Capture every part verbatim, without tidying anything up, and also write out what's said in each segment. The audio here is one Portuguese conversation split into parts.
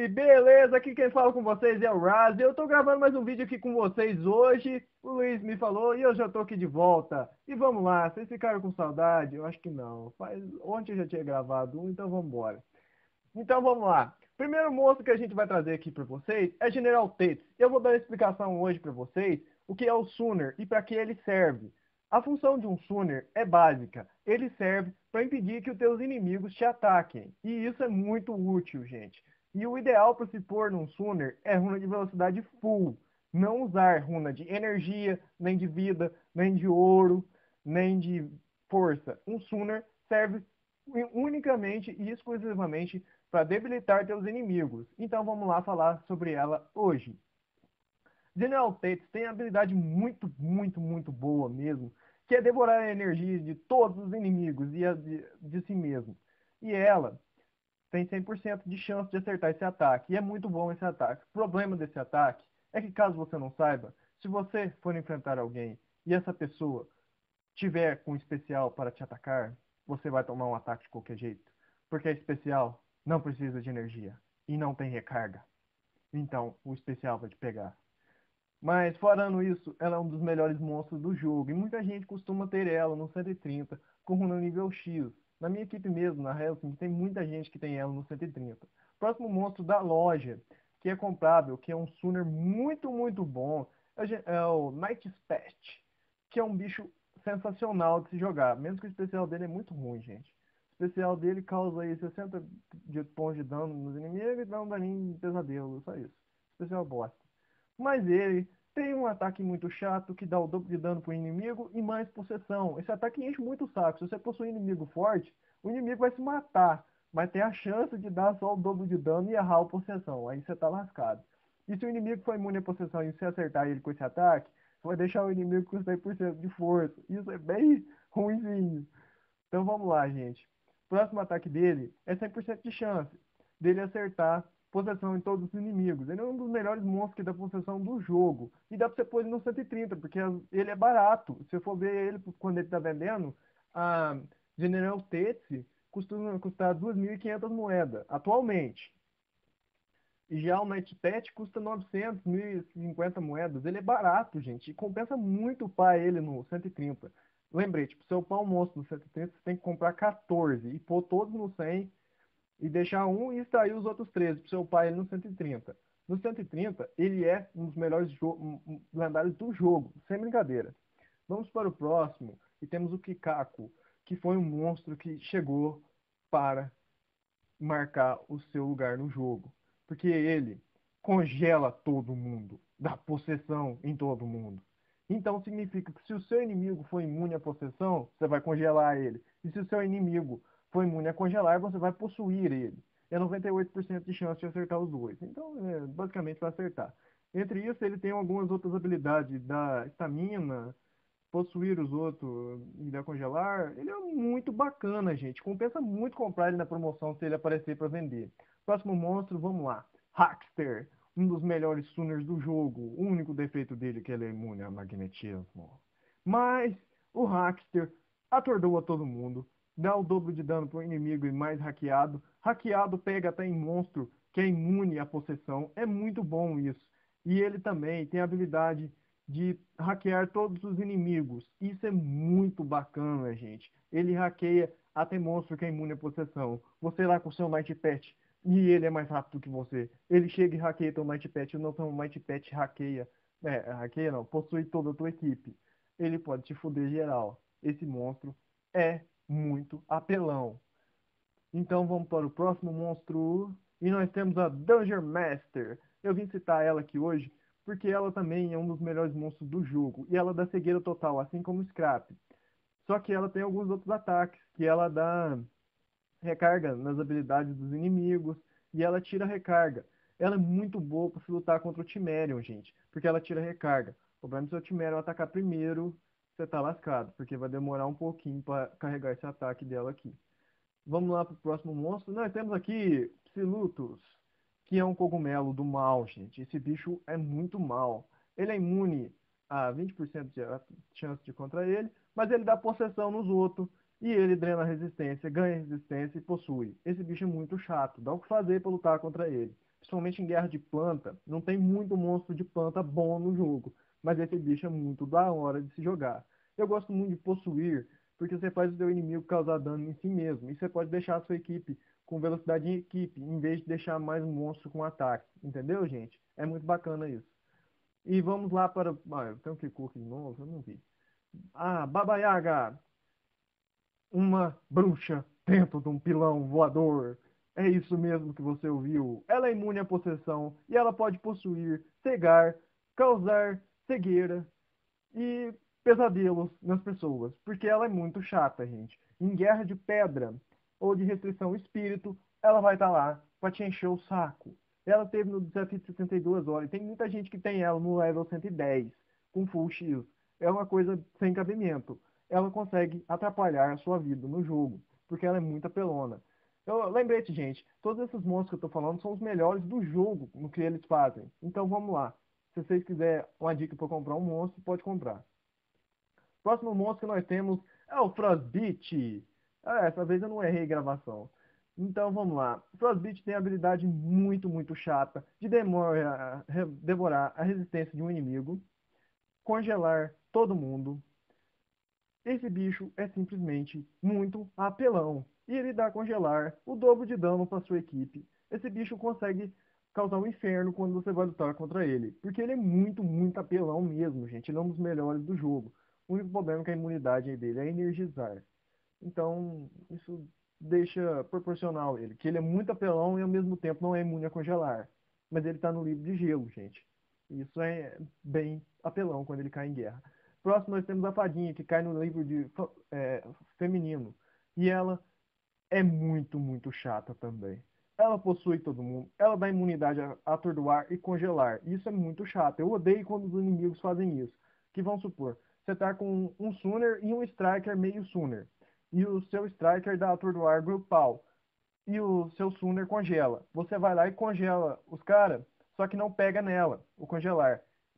aí, beleza? Aqui quem fala com vocês é o Raz. Eu tô gravando mais um vídeo aqui com vocês hoje. O Luiz me falou e eu já tô aqui de volta. E vamos lá, vocês ficaram com saudade? Eu acho que não. Faz... Ontem eu já tinha gravado um, então vamos embora. Então vamos lá. Primeiro monstro que a gente vai trazer aqui para vocês é General Tates. Eu vou dar uma explicação hoje para vocês o que é o Sooner e para que ele serve. A função de um Sooner é básica. Ele serve para impedir que os teus inimigos te ataquem. E isso é muito útil, gente. E o ideal para se pôr num Sooner é runa de velocidade full. Não usar runa de energia, nem de vida, nem de ouro, nem de força. Um Sooner serve unicamente e exclusivamente para debilitar teus inimigos. Então vamos lá falar sobre ela hoje. General Tates tem a habilidade muito, muito, muito boa mesmo, que é devorar a energia de todos os inimigos e a de, de si mesmo. E ela tem cem por cento de chance de acertar esse ataque, e é muito bom esse ataque. O problema desse ataque é que, caso você não saiba, se você for enfrentar alguém e essa pessoa tiver com especial para te atacar, você vai tomar um ataque de qualquer jeito, porque a especial não precisa de energia e não tem recarga. Então, o especial vai te pegar. Mas, fora isso, ela é um dos melhores monstros do jogo. E muita gente costuma ter ela no cento e trinta, com runa nível X. Na minha equipe mesmo, na Hellsing, tem muita gente que tem ela no cento e trinta. Próximo monstro da loja, que é comprável, que é um Sooner muito, muito bom, é o Night Spest, que é um bicho sensacional de se jogar. Mesmo que o especial dele é muito ruim, gente. O especial dele causa aí sessenta de pontos de dano nos inimigos e dá um daninho de pesadelo, só isso. Especial bosta. Mas ele tem um ataque muito chato que dá o dobro de dano pro inimigo e mais possessão. Esse ataque enche muito o saco. Se você possuir um inimigo forte, o inimigo vai se matar, mas tem a chance de dar só o dobro de dano e errar a possessão. Aí você tá lascado. E se o inimigo for imune à possessão e você acertar ele com esse ataque, vai deixar o inimigo com cem por cento de força. Isso é bem ruimzinho. Então vamos lá, gente. O próximo ataque dele é cem por cento de chance dele acertar possessão em todos os inimigos. Ele é um dos melhores monstros que dá possessão do jogo. E dá pra você pôr ele no cento e trinta, porque ele é barato. Se você for ver ele quando ele tá vendendo, a General Tetsu costuma custar duas mil e quinhentas moedas, atualmente. E já o Night Pet custa novecentas, mil e cinquenta moedas. Ele é barato, gente. E compensa muito upar ele no cento e trinta. Lembrei, tipo, se eu upar um monstro no cento e trinta, você tem que comprar quatorze e pôr todos no cem e deixar um e extrair os outros treze para o seu pai ele no cento e trinta. No cento e trinta, ele é um dos melhores lendários do jogo, sem brincadeira. Vamos para o próximo e temos o Kikaku, que foi um monstro que chegou para marcar o seu lugar no jogo, porque ele congela todo mundo, dá possessão em todo mundo. Então significa que se o seu inimigo for imune à possessão, você vai congelar ele. E se o seu inimigo for imune a congelar, você vai possuir ele. É noventa e oito por cento de chance de acertar os dois. Então, é, basicamente, vai acertar. Entre isso, ele tem algumas outras habilidades da estamina, possuir os outros e dar congelar. Ele é muito bacana, gente. Compensa muito comprar ele na promoção se ele aparecer para vender. Próximo monstro, vamos lá. Hackster, um dos melhores stunners do jogo. O único defeito dele é que ele é imune a magnetismo. Mas o Hackster atordoa todo mundo, dá o dobro de dano pro inimigo e mais hackeado. Hackeado pega até em monstro que é imune à possessão. É muito bom isso. E ele também tem a habilidade de hackear todos os inimigos. Isso é muito bacana, gente. Ele hackeia até monstro que é imune à possessão. Você lá com o seu Night Pet e ele é mais rápido que você. Ele chega e hackeia teu Night Pet, e não teu Night Pet hackeia. É, hackeia não, possui toda a tua equipe. Ele pode te foder geral. Esse monstro é muito apelão. Então vamos para o próximo monstro. E nós temos a Dungeon Master. Eu vim citar ela aqui hoje porque ela também é um dos melhores monstros do jogo. E ela dá cegueira total, assim como o Scrap. Só que ela tem alguns outros ataques, que ela dá recarga nas habilidades dos inimigos e ela tira recarga. Ela é muito boa para se lutar contra o Timerion, gente, porque ela tira recarga. O problema é se o Timerion atacar primeiro, você tá lascado, porque vai demorar um pouquinho para carregar esse ataque dela aqui. Vamos lá para o próximo monstro. Nós temos aqui Psilutus, que é um cogumelo do mal, gente. Esse bicho é muito mal. Ele é imune a vinte por cento de chance de contra ele, mas ele dá possessão nos outros E ele drena resistência, ganha resistência e possui. Esse bicho é muito chato, dá o que fazer pra lutar contra ele. Principalmente em guerra de planta, não tem muito monstro de planta bom no jogo, mas esse bicho é muito da hora de se jogar. Eu gosto muito de possuir, porque você faz o seu inimigo causar dano em si mesmo, e você pode deixar a sua equipe com velocidade em equipe, em vez de deixar mais um monstro com ataque. Entendeu, gente? É muito bacana isso. E vamos lá para. Ah, eu tenho que cookie de novo, eu não vi. Ah, Baba Yaga, uma bruxa dentro de um pilão voador. É isso mesmo que você ouviu. Ela é imune à possessão e ela pode possuir, cegar, causar cegueira e pesadelos nas pessoas, porque ela é muito chata, gente. Em guerra de pedra ou de restrição espírito, ela vai estar lá para te encher o saco. Ela teve no desafio de setenta e duas horas. Tem muita gente que tem ela no level cento e dez, com full X. É uma coisa sem cabimento. Ela consegue atrapalhar a sua vida no jogo, porque ela é muito apelona. Eu lembrete, gente, todos esses monstros que eu tô falando são os melhores do jogo no que eles fazem. Então vamos lá. Se vocês quiserem uma dica para comprar um monstro, pode comprar. Próximo monstro que nós temos é o Frostbeat. Ah, essa vez eu não errei gravação. Então vamos lá. Frostbeat tem a habilidade muito, muito chata de demora- re- devorar a resistência de um inimigo, congelar todo mundo. Esse bicho é simplesmente muito apelão. E ele dá congelar o dobro de dano para sua equipe. Esse bicho consegue causar um inferno quando você vai lutar contra ele. Porque ele é muito, muito apelão mesmo, gente. Ele é um dos melhores do jogo. O único problema é que a imunidade dele é energizar. Então, isso deixa proporcional ele. Que ele é muito apelão e ao mesmo tempo não é imune a congelar. Mas ele tá no livro de gelo, gente. Isso é bem apelão quando ele cai em guerra. Próximo nós temos a fadinha, que cai no livro de é, feminino. E ela é muito, muito chata também. Ela possui todo mundo. Ela dá imunidade a atordoar e congelar. Isso é muito chato. Eu odeio quando os inimigos fazem isso. Que vamos supor, você tá com um Summoner e um Striker meio Summoner. E o seu Striker dá atordoar grupal. E o seu Summoner congela. Você vai lá e congela os caras, só que não pega nela, o congelar.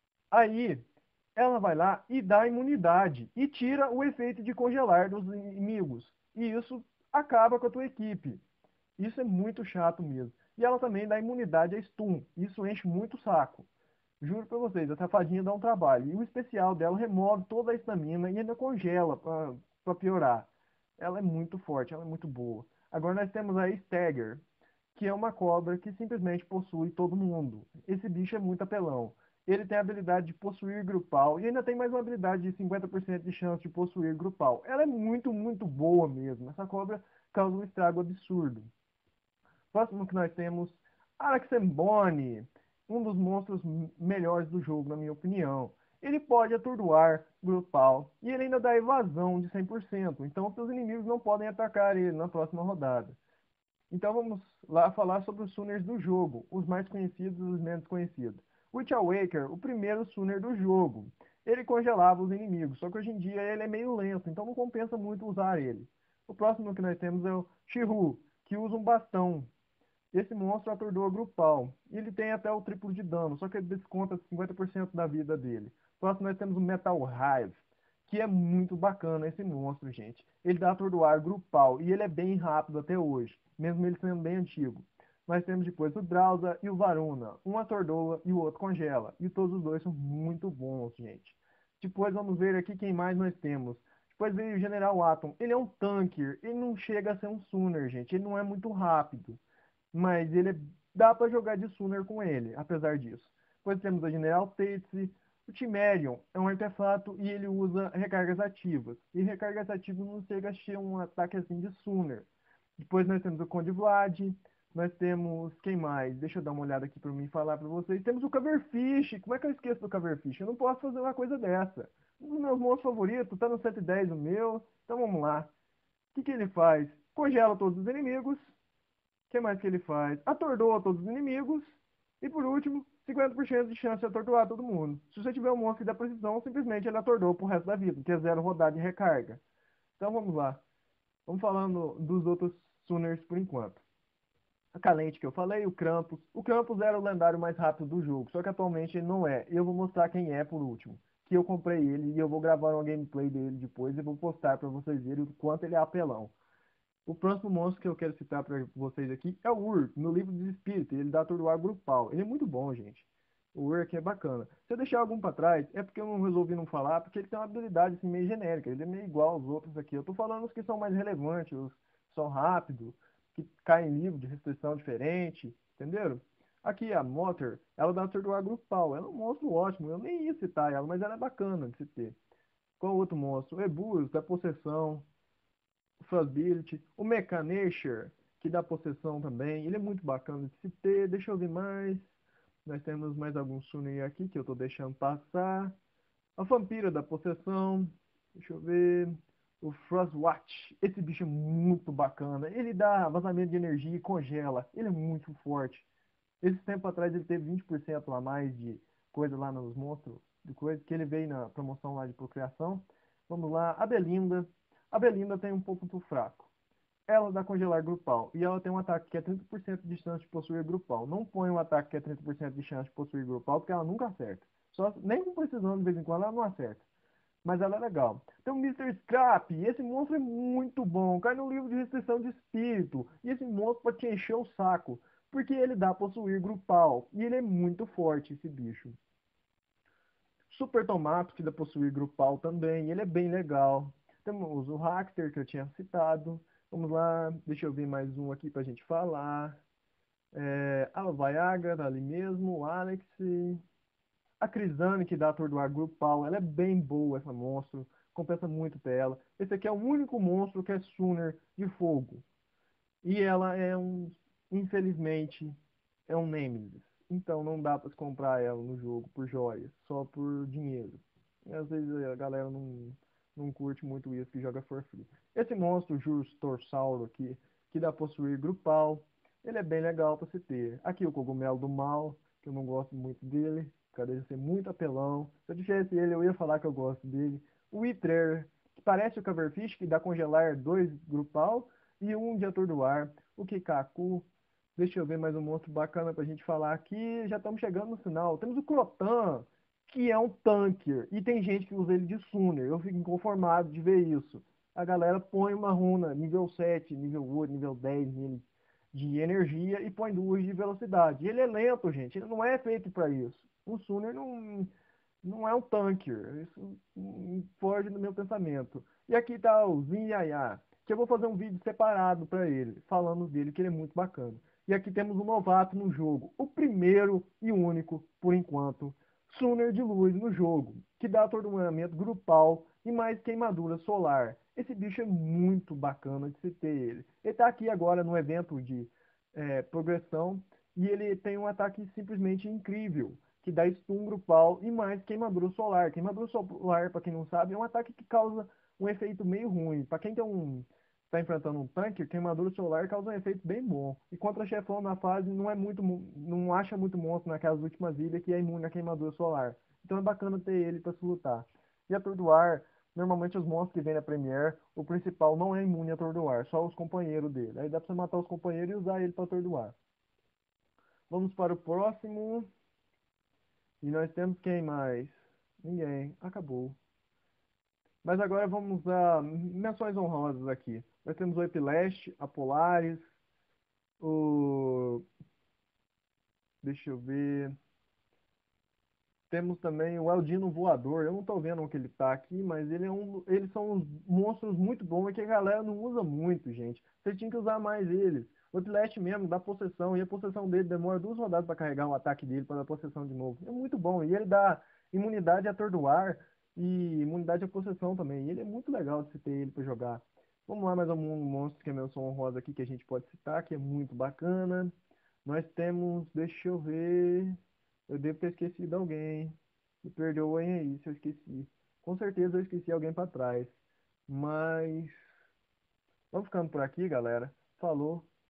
Aí, ela vai lá e dá imunidade e tira o efeito de congelar dos inimigos. E isso acaba com a tua equipe. Isso é muito chato mesmo. E ela também dá imunidade a stun. Isso enche muito o saco. Juro pra vocês, a safadinha dá um trabalho. E o especial dela remove toda a estamina e ainda congela pra, pra piorar. Ela é muito forte, ela é muito boa. Agora nós temos a Stagger, que é uma cobra que simplesmente possui todo mundo. Esse bicho é muito apelão. Ele tem a habilidade de possuir grupal e ainda tem mais uma habilidade de cinquenta por cento de chance de possuir grupal. Ela é muito, muito boa mesmo. Essa cobra causa um estrago absurdo. Próximo que nós temos, Araxembone, um dos monstros melhores do jogo, na minha opinião. Ele pode atordoar grupal e ele ainda dá evasão de cem por cento. Então seus inimigos não podem atacar ele na próxima rodada. Então vamos lá falar sobre os Sunners do jogo, os mais conhecidos e os menos conhecidos. Witch Awaker, o primeiro Sunner do jogo. Ele congelava os inimigos, só que hoje em dia ele é meio lento, então não compensa muito usar ele. O próximo que nós temos é o Shihu, que usa um bastão. Esse monstro atordoa grupal. E ele tem até o triplo de dano, só que ele desconta cinquenta por cento da vida dele. Próximo nós temos o Metal Hive, que é muito bacana esse monstro, gente. Ele dá atordoar grupal e ele é bem rápido até hoje, mesmo ele sendo bem antigo. Nós temos depois o Drauza e o Varuna. Um atordoa e o outro congela. E todos os dois são muito bons, gente. Depois vamos ver aqui quem mais nós temos. Depois veio o General Atom. Ele é um tanker. Ele não chega a ser um Sunner, gente. Ele não é muito rápido. Mas ele é- dá para jogar de Sunner com ele, apesar disso. Depois temos a General Tetsu. O Timerion é um artefato e ele usa recargas ativas. E recargas ativas não chega a ser um ataque assim de Sunner. Depois nós temos o Conde Vlad. Nós temos. Quem mais? Deixa eu dar uma olhada aqui para mim falar para vocês. Temos o Coverfish. Como é que eu esqueço do Coverfish? Eu não posso fazer uma coisa dessa. Um dos meus monstros favoritos, tá no cento e dez o meu. Então vamos lá. O que que ele faz? Congela todos os inimigos. O que mais que ele faz? Atordoa todos os inimigos. E por último, cinquenta por cento de chance de atordoar todo mundo. Se você tiver um monstro que dá precisão, simplesmente ele atordoa pro resto da vida, que é zero rodada de recarga. Então vamos lá. Vamos falando dos outros Sunners por enquanto. A Calente que eu falei, o Krampus. O Krampus era o lendário mais rápido do jogo, só que atualmente ele não é. E eu vou mostrar quem é por último. que eu comprei ele e eu vou gravar uma gameplay dele depois e vou postar para vocês verem o quanto ele é apelão. O próximo monstro que eu quero citar para vocês aqui é o Ur, no livro dos espíritos. Ele dá atordoar grupal. Ele é muito bom, gente. O Ur aqui é bacana. Se eu deixar algum para trás, é porque eu não resolvi não falar, porque ele tem uma habilidade assim, meio genérica. Ele é meio igual aos outros aqui. Eu tô falando os que são mais relevantes, os que são rápidos, que caem em livro de restrição diferente, entenderam? Aqui a Motor, ela dá atordoar grupal. Ela é um monstro ótimo. Eu nem ia citar ela, mas ela é bacana de se ter. Qual outro monstro? O Ebus, da possessão. Frostbillet, o Mechanacer, que dá possessão também, ele é muito bacana de se ter. Deixa eu ver mais. Nós temos mais alguns Sunny aqui que eu tô deixando passar. A Vampira da possessão, deixa eu ver. O Frostwatch, esse bicho é muito bacana. Ele dá vazamento de energia e congela. Ele é muito forte. Esse tempo atrás ele teve vinte por cento a mais de coisa lá nos monstros, de coisa que ele veio na promoção lá de procriação. Vamos lá, a Belinda. A Belinda tem um pouco do fraco. Ela dá congelar grupal e ela tem um ataque que é trinta por cento de chance de possuir grupal. Não põe um ataque que é trinta por cento de chance de possuir grupal porque ela nunca acerta. Só, nem com precisão de vez em quando ela não acerta. Mas ela é legal. Tem o mister Scrap. Esse monstro é muito bom. Cai no livro de restrição de espírito. E esse monstro pode te encher o saco. Porque ele dá possuir grupal. E ele é muito forte, esse bicho. Super Tomato, que dá possuir grupal também. Ele é bem legal. Temos o Hackster, que eu tinha citado. Vamos lá. Deixa eu ver mais um aqui pra gente falar. É, a Viagra, tá ali mesmo. O Alex. A Crisane, que dá atordoar grupal, ela é bem boa, essa monstro. Compensa muito ter ela. Esse aqui é o único monstro que é Sooner de fogo. E ela é um, infelizmente, é um Nemesis. Então não dá pra comprar ela no jogo por joias, só por dinheiro. E às vezes a galera não, não curte muito isso que joga for free. Esse monstro, o Jurus Torsauro aqui, que dá possuir grupal, ele é bem legal pra se ter. Aqui o Cogumelo do Mal, que eu não gosto muito dele, por causa dele ser muito apelão. Se eu tivesse ele, eu ia falar que eu gosto dele. O Wither, que parece o Coverfish, que dá congelar dois grupal, e um de atordoar. O Kikaku. Deixa eu ver mais um monstro bacana pra gente falar aqui. Já estamos chegando no final. Temos o Crotan, que é um tanker. E tem gente que usa ele de Sooner. Eu fico inconformado de ver isso. A galera põe uma runa nível sete, nível oito, nível dez nele de energia e põe duas de velocidade. E ele é lento, gente. Ele não é feito para isso. O Sooner não, não é um tanker. Isso hum, foge do meu pensamento. E aqui tá o Zinyaia, que eu vou fazer um vídeo separado para ele, falando dele, que ele é muito bacana. E aqui temos um novato no jogo, o primeiro e único, por enquanto, Sooner de luz no jogo, que dá atordoamento grupal e mais queimadura solar. Esse bicho é muito bacana de se ter ele. Ele tá aqui agora no evento de é, progressão e ele tem um ataque simplesmente incrível, que dá stun grupal e mais queimadura solar. Queimadura solar, para quem não sabe, é um ataque que causa um efeito meio ruim. Para quem tem um está enfrentando um tanque, queimadura solar causa um efeito bem bom. E contra chefão na fase não é muito, não acha muito monstro naquelas últimas ilhas que é imune à queimadura solar. Então é bacana ter ele para se lutar. E atordoar, normalmente os monstros que vêm na Premiere, o principal não é imune a atordoar, só os companheiros dele. Aí dá para você matar os companheiros e usar ele para atordoar. Vamos para o próximo. E nós temos quem mais? Ninguém. Acabou. Mas agora vamos a menções honrosas aqui. Nós temos o Epilash, a Polaris, o... Deixa eu ver... Temos também o Eldino Voador. Eu não estou vendo onde ele está aqui, mas ele é um... eles são uns monstros muito bons e que a galera não usa muito, gente. Você tinha que usar mais eles. O Epilash mesmo dá possessão, e a possessão dele demora duas rodadas para carregar o ataque dele para dar possessão de novo. É muito bom. E ele dá imunidade a atordoar e imunidade à possessão também. E ele é muito legal de se ter ele para jogar. Vamos lá, mais um monstro que é menção honrosa aqui que a gente pode citar, que é muito bacana. Nós temos, deixa eu ver, eu devo ter esquecido alguém. Me perdoem aí se eu esqueci. Com certeza eu esqueci alguém para trás. Mas vamos ficando por aqui, galera. Falou.